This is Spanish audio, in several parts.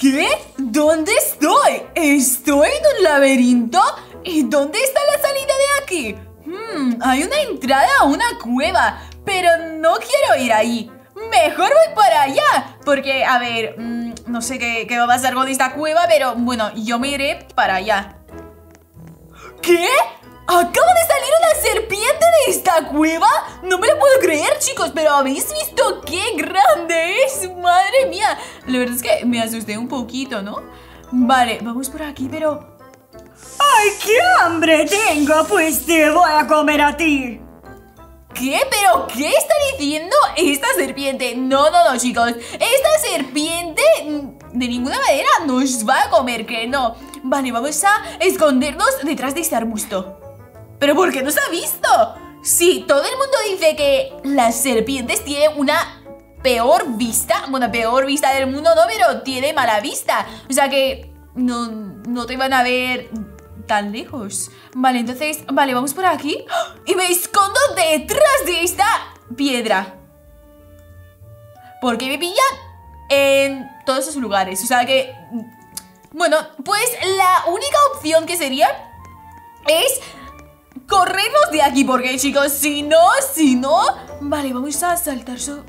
¿Qué? ¿Dónde estoy? ¿Estoy en un laberinto? ¿Y dónde está la salida de aquí? Hay una entrada a una cueva, pero no quiero ir ahí. Mejor voy para allá, porque, a ver, no sé qué va a pasar con esta cueva, pero bueno, yo me iré para allá. ¿Qué? ¡Acaba de salir una serpiente de esta cueva! No me lo puedo creer, chicos, pero ¿habéis visto qué grande es? ¡Madre mía! La verdad es que me asusté un poquito, ¿no? Vale, vamos por aquí, pero... ¡Ay, qué hambre tengo! Pues te voy a comer a ti. ¿Qué? ¿Pero qué está diciendo esta serpiente? No, chicos. Esta serpiente de ninguna manera nos va a comer, que no. Vale, vamos a escondernos detrás de este arbusto. ¿Pero por qué nos ha visto? Sí, todo el mundo dice que las serpientes tienen una peor vista. Bueno, peor vista del mundo no, pero tiene mala vista. O sea que no te van a ver tan lejos. Vale, entonces, vale, vamos por aquí y me escondo detrás de esta piedra, porque me pillan en todos esos lugares. O sea que, bueno, pues la única opción que sería es corrernos de aquí, porque, chicos, si no... Vale, vamos a saltar sobre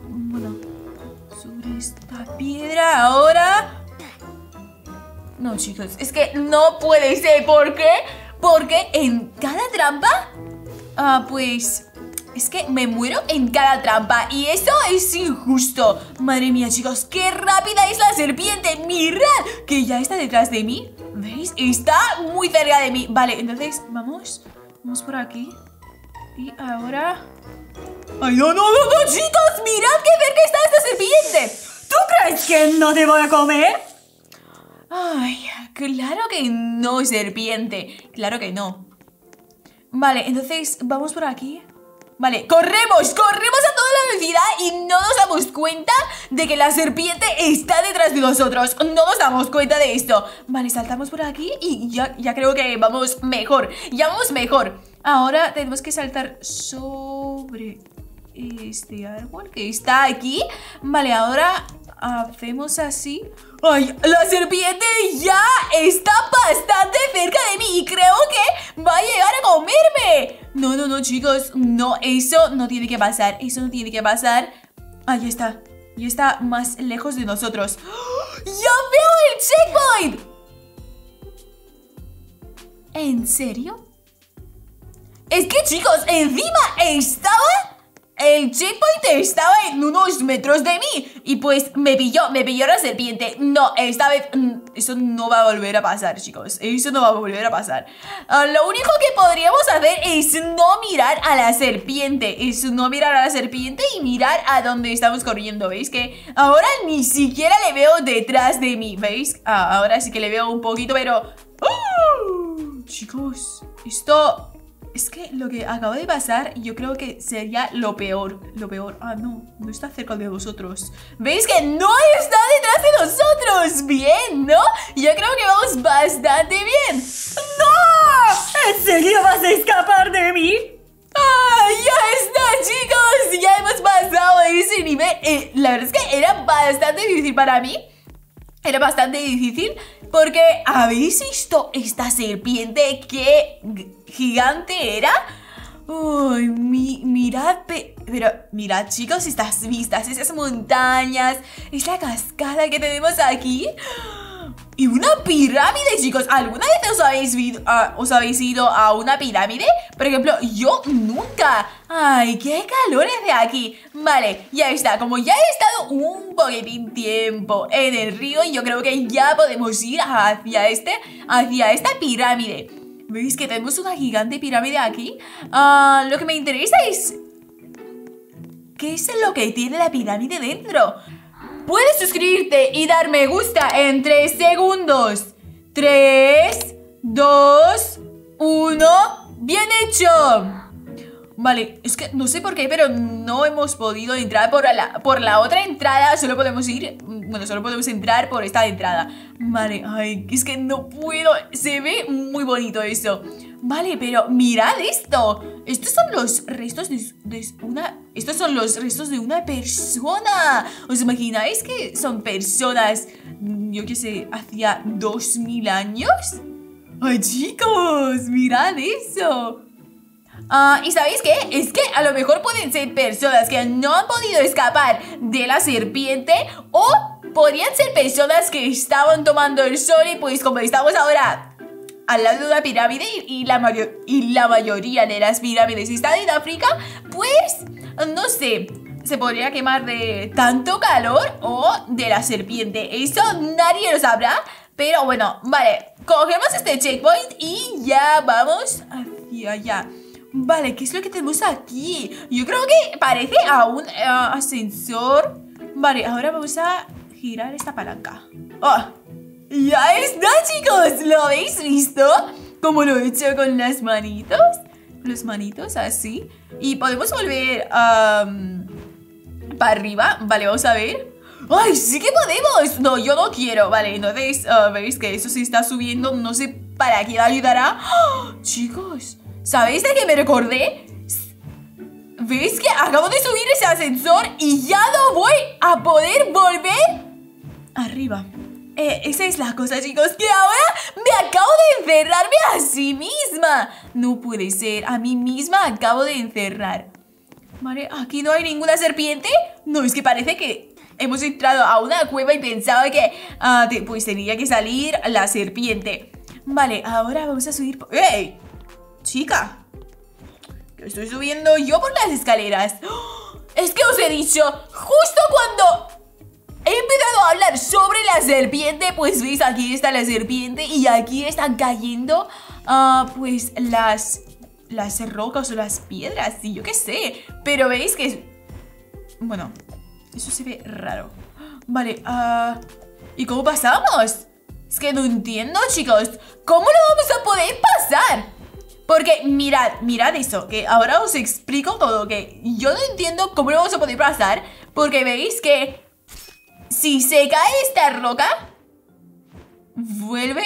esta piedra ahora. No, chicos, es que no puede ser. ¿Por qué? Porque en cada trampa, pues es que me muero en cada trampa y eso es injusto. Madre mía, chicos, qué rápida es la serpiente. Mirad, que ya está detrás de mí. ¿Veis? Está muy cerca de mí. Vale, entonces vamos por aquí. Y ahora... ¡Ay, no, chicos! ¡Mirad qué cerca está esta serpiente! ¿Tú crees que no te voy a comer? Ay, claro que no, serpiente. Claro que no. Vale, entonces vamos por aquí. Vale, corremos a toda la velocidad y no nos damos cuenta de que la serpiente está detrás de nosotros. No nos damos cuenta de esto. Vale, saltamos por aquí y ya creo que vamos mejor. Ya vamos mejor. Ahora tenemos que saltar sobre este árbol que está aquí. Vale, ahora hacemos así. ¡Ay! La serpiente ya está bastante cerca de mí y creo que va a llegar a comerme. No, chicos, no, eso no tiene que pasar. Eso no tiene que pasar. Ah, ya está. Ya está más lejos de nosotros. ¡Oh! ¡Ya veo el checkpoint! ¿En serio? Es que, chicos, encima estaba... El checkpoint estaba en unos metros de mí y pues me pilló la serpiente. No, esta vez eso no va a volver a pasar, chicos. Eso no va a volver a pasar. Lo único que podríamos hacer es no mirar a la serpiente. Es no mirar a la serpiente y mirar a dónde estamos corriendo. ¿Veis? Que ahora ni siquiera le veo detrás de mí. ¿Veis? Ahora sí que le veo un poquito, pero... ¡Oh! Chicos, esto... Es que lo que acaba de pasar yo creo que sería lo peor. No está cerca de vosotros. ¿Veis que no está detrás de nosotros? Bien, ¿no? Yo creo que vamos bastante bien. ¡No! ¿En serio vas a escapar de mí? Ya está, chicos. Ya hemos pasado ese nivel. La verdad es que era bastante difícil para mí. Era bastante difícil porque ¿habéis visto esta serpiente? ¡Qué gigante era! Uy, mirad, pero mirad, chicos, estas vistas, esas montañas, esa cascada que tenemos aquí. Y una pirámide, chicos. ¿Alguna vez os habéis ido a una pirámide? Por ejemplo, yo nunca. ¡Ay, qué calor es de aquí! Vale, ya está. Como ya he estado un poquitín tiempo en el río, yo creo que ya podemos ir hacia esta pirámide. ¿Veis que tenemos una gigante pirámide aquí? Lo que me interesa es... ¿qué es lo que tiene la pirámide dentro? Puedes suscribirte y dar me gusta en 3 segundos. 3, 2, 1. ¡Bien hecho! Vale, es que no sé por qué, pero no hemos podido entrar por la otra entrada. Solo podemos entrar por esta entrada. Vale, ay, es que no puedo. Se ve muy bonito eso. Vale, pero mirad esto. Estos son los restos estos son los restos de una persona. ¿Os imagináis que son personas yo qué sé, hacía 2000 años. ¡Ay, chicos! ¡Mirad eso! ¿Y sabéis qué? Es que a lo mejor pueden ser personas que no han podido escapar de la serpiente, o podrían ser personas que estaban tomando el sol y pues como estamos ahora al lado de una pirámide y la mayoría de las pirámides están en África, pues no sé, se podría quemar de tanto calor o de la serpiente. Eso nadie lo sabrá, pero bueno, vale, cogemos este checkpoint y ya vamos hacia allá. Vale, ¿qué es lo que tenemos aquí? Yo creo que parece a un ascensor. Vale, ahora vamos a girar esta palanca. ¡Oh! ¡Ya está, chicos! ¿Lo habéis visto? Como lo he hecho con las manitos. Los manitos así. Y podemos volver para arriba. Vale, vamos a ver. ¡Ay, sí que podemos! No, yo no quiero. Vale, entonces veis que eso se está subiendo. No sé para quién ayudará. ¡Oh! Chicos, ¿sabéis de qué me recordé? ¿Veis que acabo de subir ese ascensor y ya no voy a poder volver arriba? Esa es la cosa, chicos, que ahora me acabo de encerrarme a sí misma. No puede ser, a mí misma acabo de encerrar. Vale, aquí no hay ninguna serpiente. No, es que parece que hemos entrado a una cueva y pensaba que pues tenía que salir la serpiente. Vale, ahora vamos a subir... ¡Ey! Chica, que estoy subiendo yo por las escaleras. ¡Oh! Es que os he dicho, justo cuando he empezado a hablar sobre la serpiente, pues veis, aquí está la serpiente y aquí están cayendo pues las rocas o las piedras, y yo qué sé. Pero veis que... Bueno, eso se ve raro. Vale, ¿y cómo pasamos? Es que no entiendo, chicos. ¿Cómo lo vamos a poder pasar? Porque mirad eso, que ahora os explico todo, que yo no entiendo cómo lo vamos a poder pasar. Porque veis que si se cae esta roca, vuelve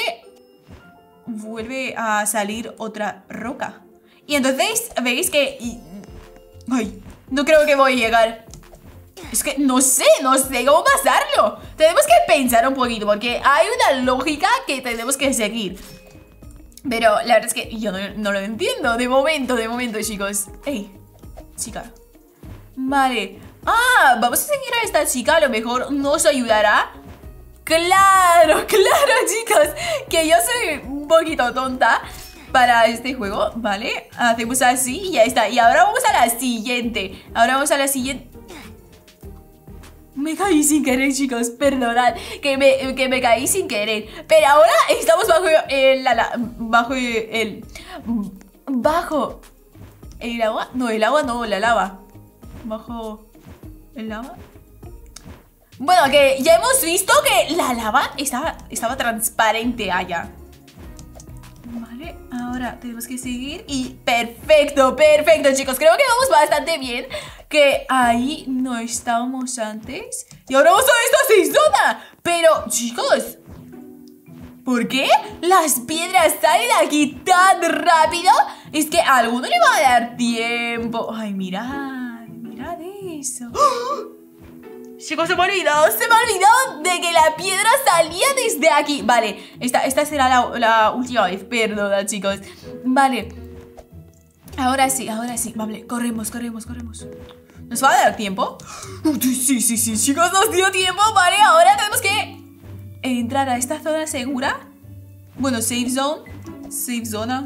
a salir otra roca. Y entonces veis que... Ay, no creo que voy a llegar. Es que no sé cómo pasarlo. Tenemos que pensar un poquito, porque hay una lógica que tenemos que seguir. Pero la verdad es que yo no lo entiendo. De momento, chicos. Ey, chica. Vale. Vamos a seguir a esta chica. A lo mejor nos ayudará. Claro, chicos, que yo soy un poquito tonta para este juego. Vale, hacemos así y ya está. Y ahora vamos a la siguiente. Me caí sin querer, chicos, perdonad que me caí sin querer. Pero ahora estamos bajo el agua. No, el agua no, la lava. Bajo el lava. Bueno, que ya hemos visto que la lava estaba transparente allá. Vale, ahora tenemos que seguir y... Perfecto, chicos. Creo que vamos bastante bien. Que ahí no estábamos antes. Y ahora vamos a esta zona. Pero, chicos, ¿por qué las piedras salen aquí tan rápido? Es que a alguno le va a dar tiempo. Ay, mirad eso. ¡Oh! Chicos, se me ha olvidado de que la piedra salía desde aquí. Vale, esta será la última vez. Perdona, chicos. Vale, ahora sí. Vale, corremos. ¿Nos va a dar tiempo? Sí, chicos, nos dio tiempo. Vale, ahora tenemos que entrar a esta zona segura. Bueno, safe zona.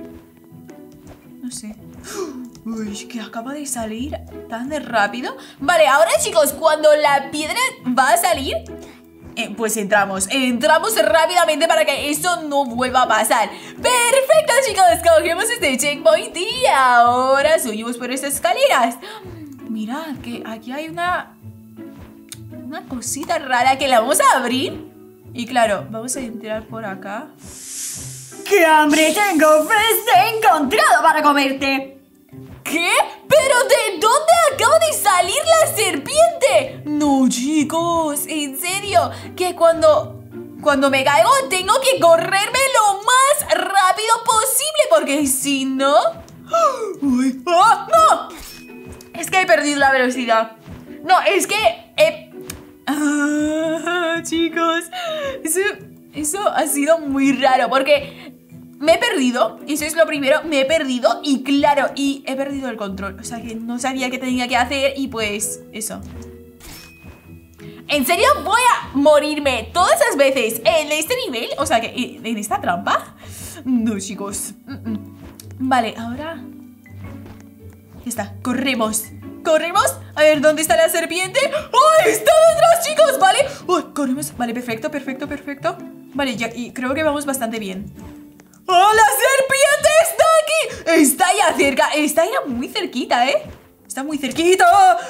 No sé. Uy, que acaba de salir tan rápido. Vale, ahora, chicos, cuando la piedra va a salir, pues entramos rápidamente para que eso no vuelva a pasar. Perfecto, chicos, cogemos este checkpoint y ahora subimos por estas escaleras. Mirad que aquí hay una cosita rara que la vamos a abrir. Y claro, vamos a entrar por acá. ¡Qué hambre tengo! ¡Pues he encontrado para comerte! ¿Qué? ¿Pero de dónde acaba de salir la serpiente? No, chicos, en serio, que cuando me caigo tengo que correrme lo más rápido posible, porque si no... ¡Uy! ¡No! Es que he perdido la velocidad. No, es que... chicos. Eso ha sido muy raro porque me he perdido. Eso es lo primero, me he perdido. Y claro, y he perdido el control. O sea que no sabía qué tenía que hacer. Y pues, eso. ¿En serio voy a morirme todas las veces en este nivel? O sea que, ¿en esta trampa? No, chicos. Vale, ahora... Ya está, corremos. Corremos, a ver, ¿dónde está la serpiente? ¡Oh, está detrás, chicos! Vale, corremos, vale, perfecto, perfecto, perfecto. Vale, ya, y creo que vamos bastante bien. ¡Oh, la serpiente está aquí! Está ya cerca, está ya muy cerquita, ¿eh? Está muy cerquita.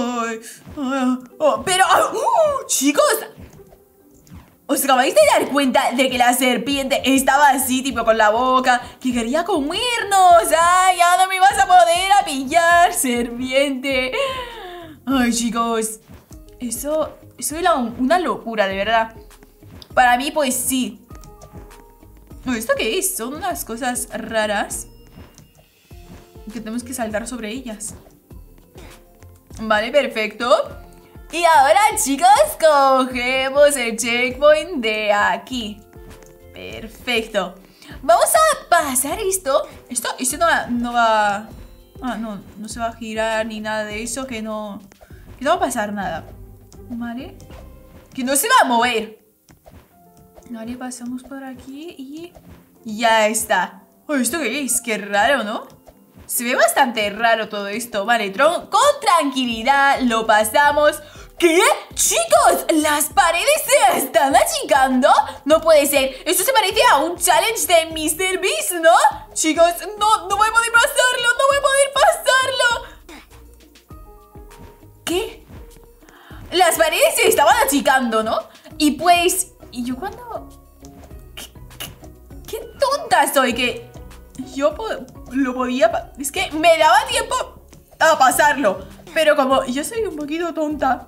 Pero, chicos, ¿os acabáis de dar cuenta de que la serpiente estaba así, tipo con la boca, que quería comernos? ¡Ay, ya no me vas a poder a pillar, serpiente! Ay, chicos, eso era una locura, de verdad. Para mí, pues sí. ¿Esto qué es? Son unas cosas raras que tenemos que saltar sobre ellas. Vale, perfecto. Y ahora, chicos, cogemos el checkpoint de aquí. Perfecto. Vamos a pasar esto. Esto no va... no se va a girar ni nada de eso. Que no va a pasar nada. Vale. Que no se va a mover. Vale, pasamos por aquí y... ya está. ¿Esto qué es? Qué raro, ¿no? Se ve bastante raro todo esto. Vale, con tranquilidad lo pasamos. ¿Qué? ¡Chicos! ¿Las paredes se están achicando? No puede ser. Esto se parece a un challenge de MrBeast, ¿no? Chicos, no voy a poder pasarlo. No voy a poder pasarlo. ¿Qué? Las paredes se estaban achicando, ¿no? Y pues... ¿y yo cuando...? ¿Qué tonta soy? Que yo lo podía... es que me daba tiempo a pasarlo. Pero como yo soy un poquito tonta...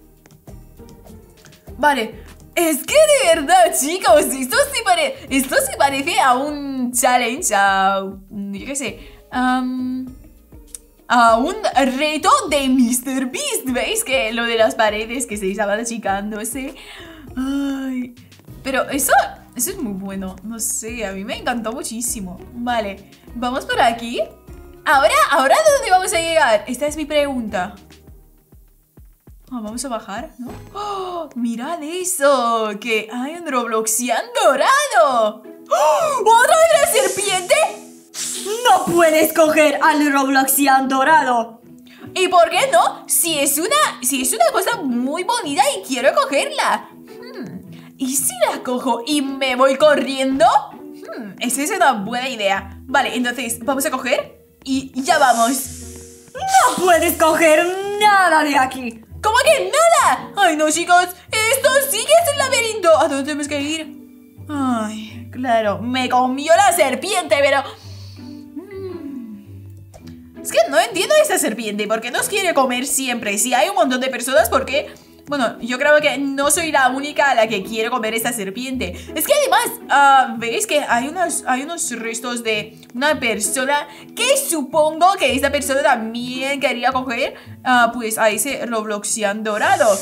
Vale, es que de verdad, chicos, esto sí parece a un challenge, yo qué sé, a un reto de MrBeast. ¿Veis? Que lo de las paredes que se estaban achicándose. Ay, pero eso es muy bueno, no sé, a mí me encantó muchísimo. Vale, vamos por aquí. Ahora, ¿dónde vamos a llegar? Esta es mi pregunta. Vamos a bajar, ¿no? ¡Oh! ¡Mirad eso! ¡Que hay un Robloxian dorado! ¿Otra vez la serpiente? ¡No puedes coger al Robloxian dorado! ¿Y por qué no? Si es una cosa muy bonita y quiero cogerla. ¿Y si la cojo y me voy corriendo? Esa es una buena idea. Vale, entonces vamos a coger y ya vamos. ¡No puedes coger nada de aquí! ¿Cómo que nada? Ay, no, chicos, esto sí que es un laberinto. ¿A dónde tenemos que ir? Ay, claro, me comió la serpiente, pero... es que no entiendo a esta serpiente. ¿Por qué nos quiere comer siempre? Si hay un montón de personas, ¿por qué? Bueno, yo creo que no soy la única a la que quiere comer esta serpiente. Es que además, ¿veis que hay unos restos de una persona que supongo que esta persona también quería coger pues a ese Robloxian dorado?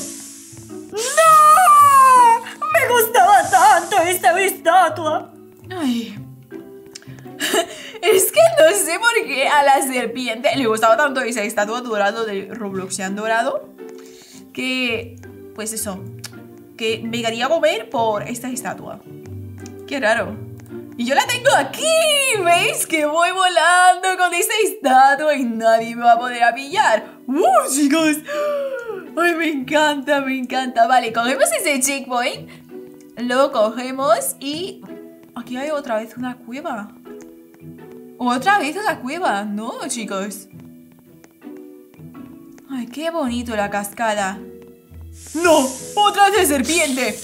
¡No! ¡Me gustaba tanto esta estatua! Ay... es que no sé por qué a la serpiente le gustaba tanto esa estatua dorada de Robloxian dorado, que, pues eso, que me quería comer por esta estatua. Qué raro. Y yo la tengo aquí, ¿veis? Que voy volando con esta estatua y nadie me va a poder pillar. Chicos, ay, me encanta, me encanta. Vale, cogemos ese checkpoint, lo cogemos y aquí hay otra vez una cueva. Otra vez una cueva, ¿no, chicos? Ay, qué bonito la cascada. ¡No! ¡Otra vez de serpiente!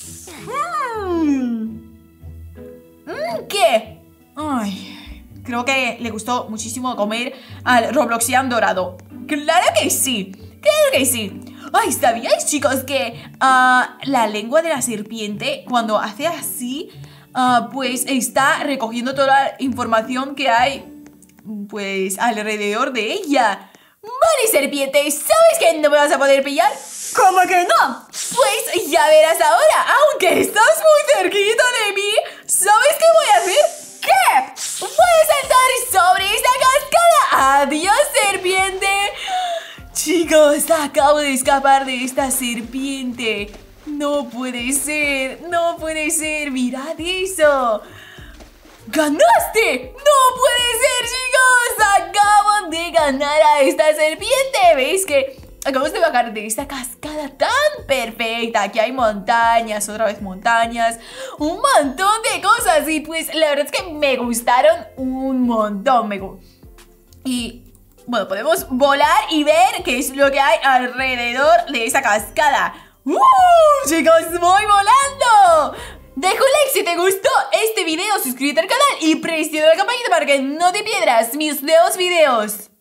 ¿Qué? Ay, creo que le gustó muchísimo comer al Robloxian dorado. ¡Claro que sí! ¡Claro que sí! Ay, ¿sabíais, chicos, que la lengua de la serpiente, cuando hace así, pues está recogiendo toda la información que hay, pues, alrededor de ella? Vale, serpiente, ¿sabes que no me vas a poder pillar? ¿Cómo que no? Pues Ya verás ahora, aunque estás muy cerquita de mí, ¿sabes qué voy a hacer? ¿Qué? Voy a saltar sobre esta cascada. ¡Adiós, serpiente! Chicos, acabo de escapar de esta serpiente. No puede ser, no puede ser. Mirad eso. ¡Ganaste! ¡No puede ser, chicos! Acabo de ganar a esta serpiente. ¿Veis que acabamos de bajar de esta cascada tan perfecta? Aquí hay montañas, otra vez montañas, un montón de cosas. Y pues la verdad es que me gustaron un montón. Y bueno, podemos volar y ver qué es lo que hay alrededor de esa cascada. Chicos, voy volando. Deja un like si te gustó este video, suscríbete al canal y presiona la campanita para que no te pierdas mis nuevos videos.